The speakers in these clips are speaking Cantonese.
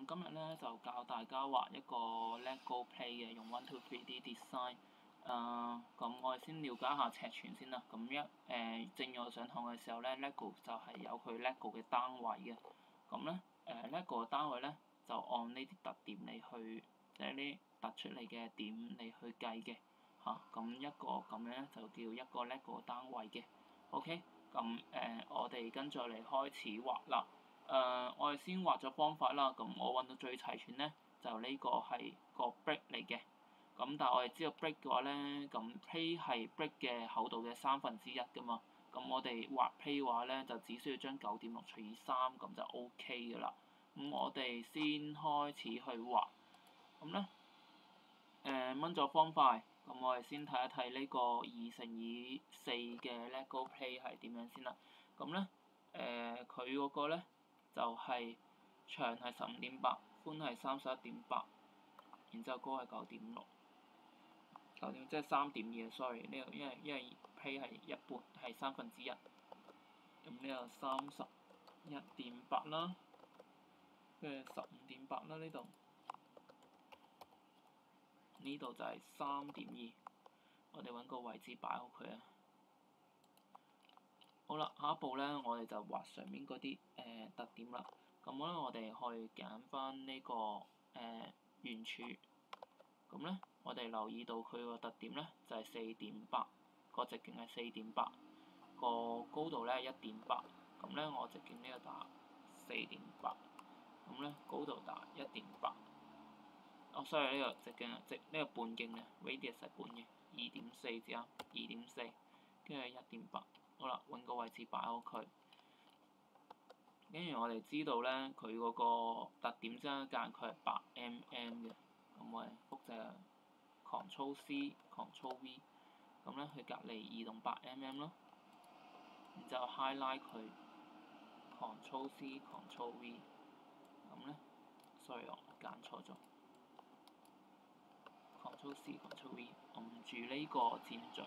咁今日咧就教大家畫一個 LEGO Play 嘅，用 123D Design。咁我哋先了解下尺寸先啦。咁正如我上堂嘅時候咧，LEGO 就係有佢 LEGO 嘅單位嘅。咁咧LEGO 嘅單位咧就按呢啲特點嚟去，即係呢突出嚟嘅點嚟去計嘅嚇。咁一個咁樣咧就叫一個 LEGO 單位嘅。OK，咁我哋跟住嚟開始畫啦。我哋先畫咗方法啦。咁我揾到最齊全咧，就呢個係個 brick 嚟嘅。咁但係我哋知道 brick 嘅話咧，咁 play 係 brick 嘅厚度嘅1/3㗎嘛。咁我哋畫 play 嘅話咧，就只需要將9.6除以3，咁就 OK 㗎啦。咁我哋先開始去畫。咁咧掹咗方塊。咁我哋先睇一睇呢個2×4嘅 LEGO Play 係點樣先啦。咁咧佢嗰個咧就係長係15.8，寬係31.8，然之後高係9.6，即係3.2 sorry，呢個因為 play 係一半係1/3。咁呢個31.8啦，跟住15.8啦，呢度就係3.2，我哋揾個位置擺好佢啊。好啦，下一步咧，我哋就畫上面嗰啲特點啦。咁咧，我哋去揀翻呢個圓柱。咁咧，我哋留意到佢個特點咧就係4.8，個直徑係4.8，個高度咧1.8。咁咧，我直徑呢個打4.8，咁咧高度打1.8。sorry，呢個直徑呢個半徑嘅 radius 係半嘅2.4至啊，2.4，跟住1.8。好啦，揾個位置擺好佢。跟住我哋知道咧，佢嗰個特點之間間距係8mm嘅。咁我哋複製 Ctrl+C，Ctrl+V， 咁咧佢隔離移動8mm咯。然之後 highlight 佢 Ctrl+C，Ctrl+V， 咁咧 sorry 我揀錯咗 Ctrl+C，Ctrl+V， 按住呢個箭嘴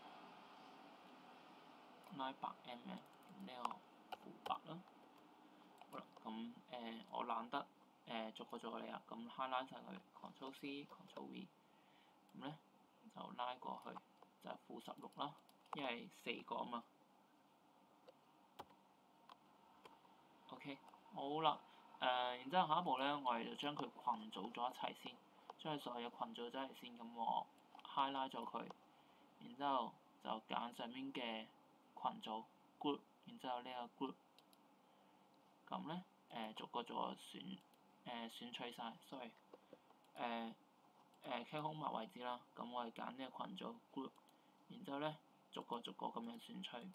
拉8mm， 呢個負8啦。好啦，咁我懶得逐個嚟啊，咁 highlight 晒佢 Ctrl+C，Ctrl+V， 咁咧就拉過去就係-16啦，因為4個啊嘛。OK， 好啦，然之後下一步咧，我哋就將佢群組咗一齊先，將佢所有群組咗一齊先。咁我 highlight 咗佢，然之後就揀上面嘅群組 group， 然之後呢個 group。咁咧逐個選取晒 sorry，傾空白位置啦。咁我哋揀呢個群組 group， 然之後咧逐個咁樣選取，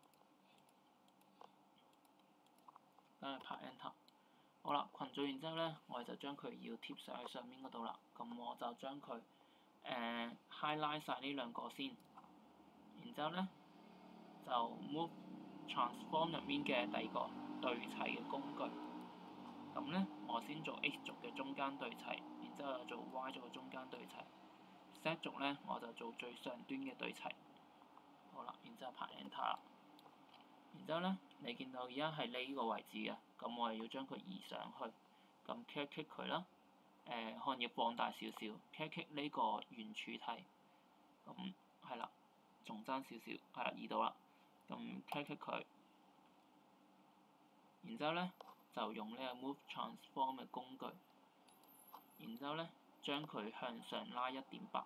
跟住拍 enter。好啦，群組然之後咧，我哋就將佢要貼上去上面嗰度啦。咁我就將佢highlight 晒呢兩個先，然之後咧就 move transform 入面嘅第二個對齊嘅工具。咁咧，我先做 X 軸嘅中間對齊，然之後做 Y 軸嘅中間對齊。Z 軸咧，我就做最上端嘅對齊。好啦，然之後拍 enter 啦。然之後咧，你見到而家係呢個位置嘅，咁我哋要將佢移上去。咁 click 佢啦，可能要放大少少 click 呢個圓柱體。咁係啦，仲爭少少，係啦，移到啦。咁 click 佢，然之後咧就用呢個 move transform 嘅工具，然之後咧將佢向上拉1.8。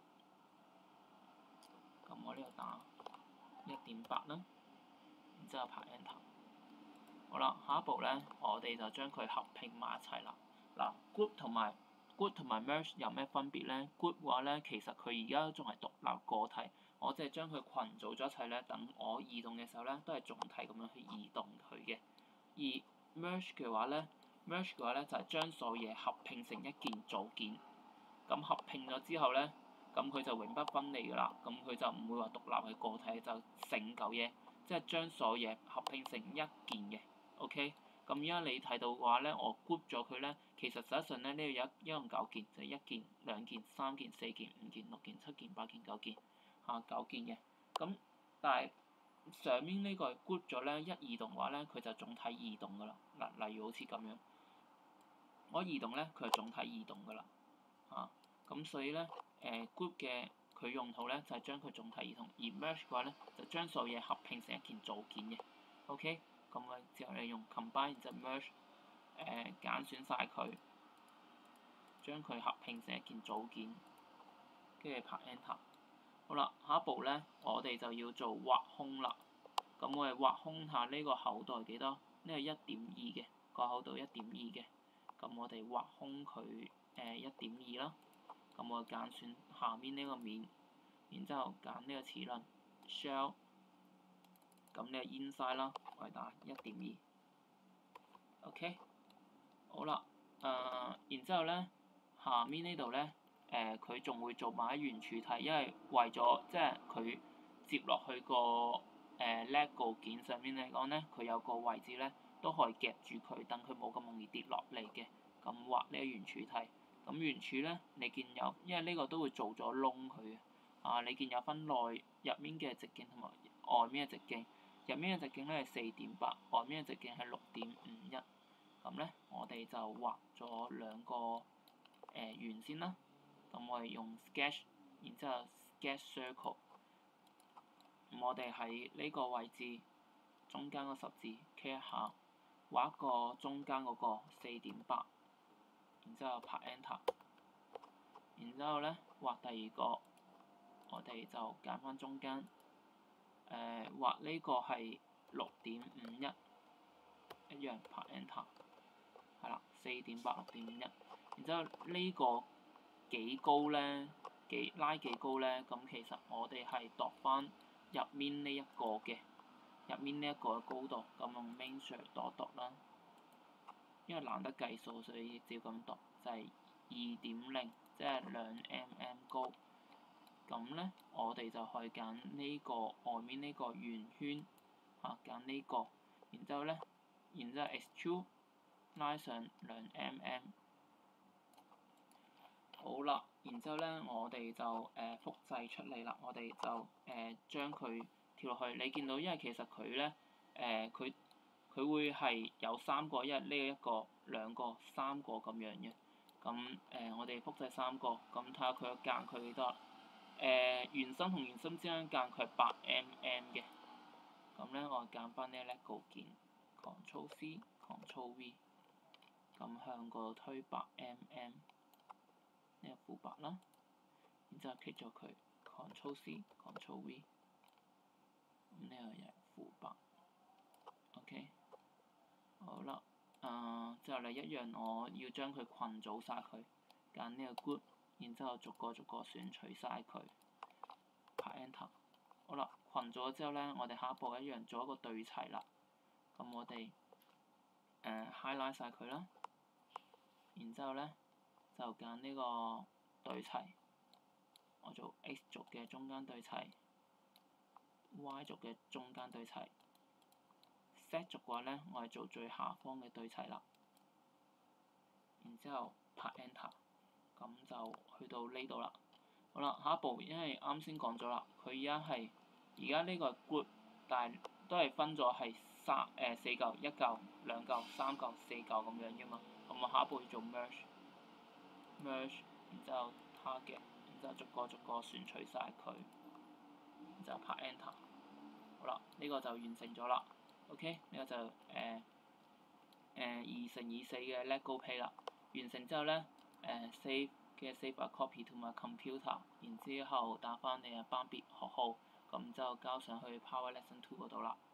咁我呢度打1.8啦，然之後拍 enter。好啦，下一步咧，我哋就將佢合併埋一齊啦。嗱，group 同埋 merge 有咩分別咧？group 嘅話咧，其實佢而家仲係獨立個體，我只係將佢群組咗一齊咧，等我移動嘅時候咧，都係總體咁樣去移動佢嘅。而 merge 嘅話咧就係將所有嘢合併成一件組件。咁合併咗之後咧，咁佢就永不分離㗎啦。咁佢就唔會話獨立嘅個體，就成嚿嘢，即係將所有嘢合併成一件嘅。OK， 咁而家你睇到嘅話咧，我 group 咗佢咧，其實實際上咧呢度有一共9件，就係1件、2件、3件、4件、5件、6件、7件、8件、9件9件嘅。咁但係上面呢個 group 咗咧，一移動嘅話咧，佢就總體移動㗎啦。嗱，例如好似咁樣。 我移動咧，佢係總體移動㗎啦，咁所以咧group 嘅佢用途咧就係將佢總體移動，而 merge 嘅話咧就將所有嘢合拼成一件組件嘅。OK， 咁我之後你用 combine 就 merge 揀選晒佢，將佢合拼成一件組件，跟住拍 enter。好啦，下一步咧，我哋就要做畫空啦。咁我哋畫空下呢個厚度係幾多？呢個1.2嘅個厚度1.2嘅。咁我哋畫空佢1.2啦。咁我揀選下面呢個面，然之後揀呢個齒輪 shell。咁呢個 inside 啦，我哋打1.2。OK， 好啦，然之後咧，下面呢度咧。佢仲會做埋圓柱體，因為為咗即係佢接落去個LEGO 件上面嚟講咧，佢有個位置咧都可以夾住佢，等佢冇咁容易跌落嚟嘅。咁畫呢個圓柱體，咁圓柱咧，你見有，因為呢個都會做咗窿佢嘅，你見有分入面嘅直徑同埋外面嘅直徑，入面嘅直徑咧係4.8，外面嘅直徑係6.51。咁咧，我哋就畫咗兩個圓先啦。咁我哋用 sketch， 然之後 sketch circle。咁我哋喺呢個位置中間個十字 click 一下，畫一個中間嗰個4.8，然之後拍 enter。然之後咧畫第二個，我哋就揀翻中間，畫呢個係6.51，一樣拍 enter。係啦，4.8 6.51。然之後呢個幾高咧？拉幾高咧？咁其實我哋係度翻入面呢一個嘅，入面呢一個嘅高度，咁用 measure 度啦。因為懶得計數，所以照咁度，就係2.0，即係2mm 高。咁咧，我哋就可以揀呢個外面呢個圓圈，揀呢個，然之後咧，然之後 extrude 拉上2mm。好啦，然之後咧，我哋就複製出嚟啦。我哋就將佢跳落去。你見到，因為其實佢咧佢會係有3個，因為呢一個、2個、3個咁樣嘅。咁我哋複製3個，咁睇下佢個間距幾多？圓心同圓心之間間距係8mm嘅。咁咧，我揀翻呢個 LEGO 件 ，Ctrl C，Ctrl V， 咁向個推8mm。呢個負8啦，然之後 click 咗佢 ，Ctrl C，Ctrl V， 咁呢個又係負8 ，OK， 好啦，之後你一樣，我要將佢群組晒佢，揀呢個 group， 然之後逐個選取晒佢，拍 enter， 好啦，群組咗之後咧，我哋下一步一樣做一個對齊啦，咁我哋highlight 晒佢啦，然之後咧。就揀呢個對齊，我做 X 軸嘅中間對齊 ，Y 軸嘅中間對齊 ，Z 軸嘅話咧，我係做最下方嘅對齊啦。然之後拍 enter， 咁就去到呢度啦。好啦，下一步，因為啱先講咗啦，佢而家呢個係 group， 但係都係分咗係4嚿、1嚿、2嚿、3嚿、4嚿咁樣嘅嘛。咁我下一步要做 merge，然之後 target， 然之後逐個選取晒佢，然之後拍 enter。好啦，呢個就完成咗啦。OK，呢個就2×4嘅 LEGO Play 啦。完成之後咧，save 嘅 save a copy to my computer， 然之後打翻你嘅班別學號，咁之後交上去 Power Lesson 2嗰度啦。